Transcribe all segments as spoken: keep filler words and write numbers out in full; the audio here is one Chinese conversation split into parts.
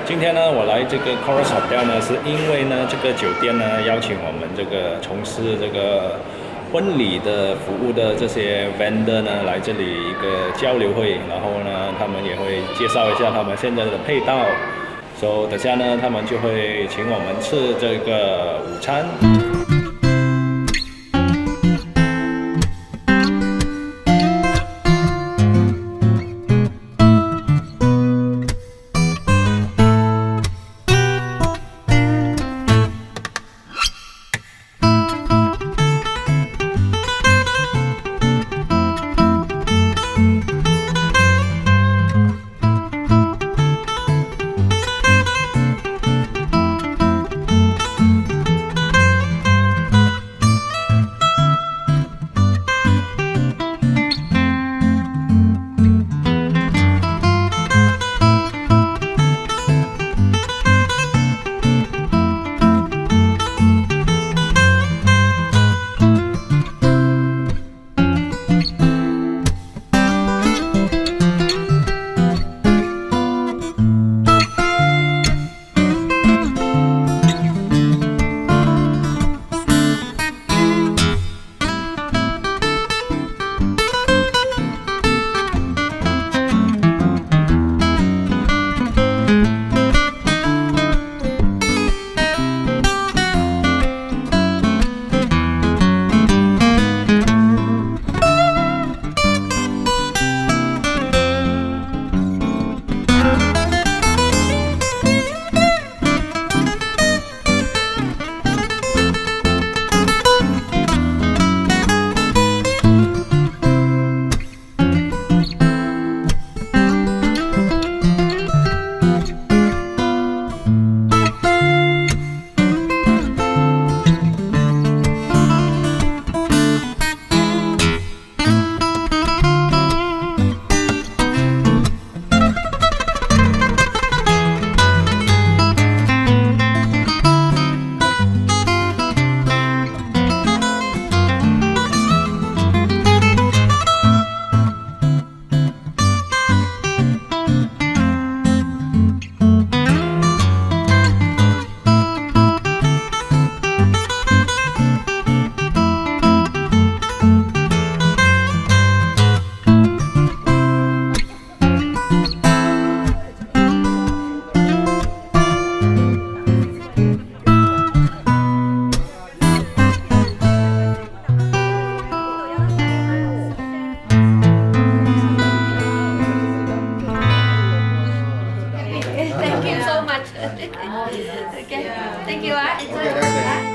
今天呢，我来这个 Chorus Hotel 呢，是因为呢，这个酒店呢邀请我们这个从事这个婚礼的服务的这些 vendor 呢来这里一个交流会，然后呢，他们也会介绍一下他们现在的配套，所以等下呢，他们就会请我们吃这个午餐。 Okay. Thank you, ah. Okay,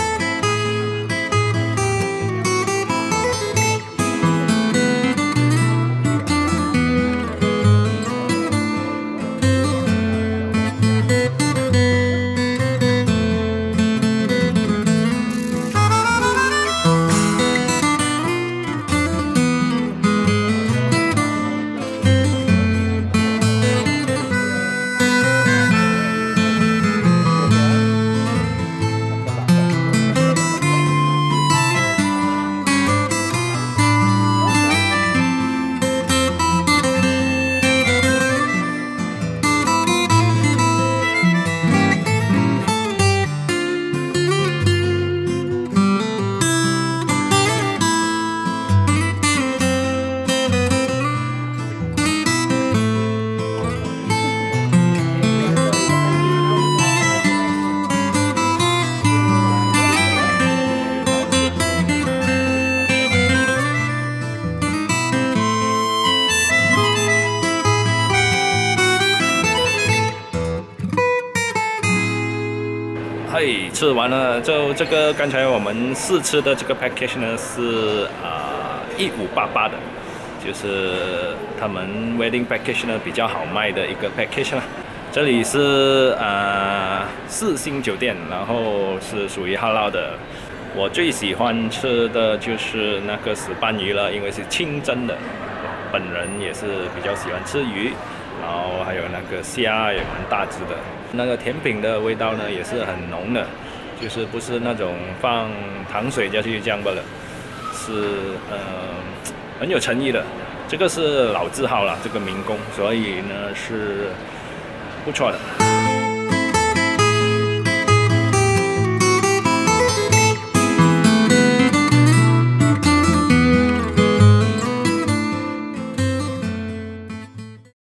Hey, 吃完了，就这个刚才我们试吃的这个 package 呢是啊一五八八的，就是他们 wedding package 呢比较好卖的一个 package 啦。这里是啊四星酒店，然后是属于 halal 的。我最喜欢吃的就是那个石斑鱼了，因为是清蒸的。本人也是比较喜欢吃鱼，然后还有那个虾也蛮大只的。那个甜品的味道呢也是很浓的，就是不是那种放糖水下去这样罢了，是呃很有诚意的。这个是老字号了，这个民工，所以呢是不错的。